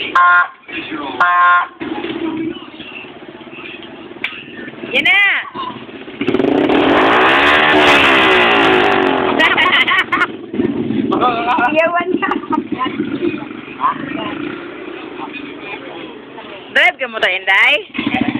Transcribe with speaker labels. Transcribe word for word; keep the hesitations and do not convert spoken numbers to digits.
Speaker 1: Yan na! Iyawan ka. Drive ka mo to, Inday?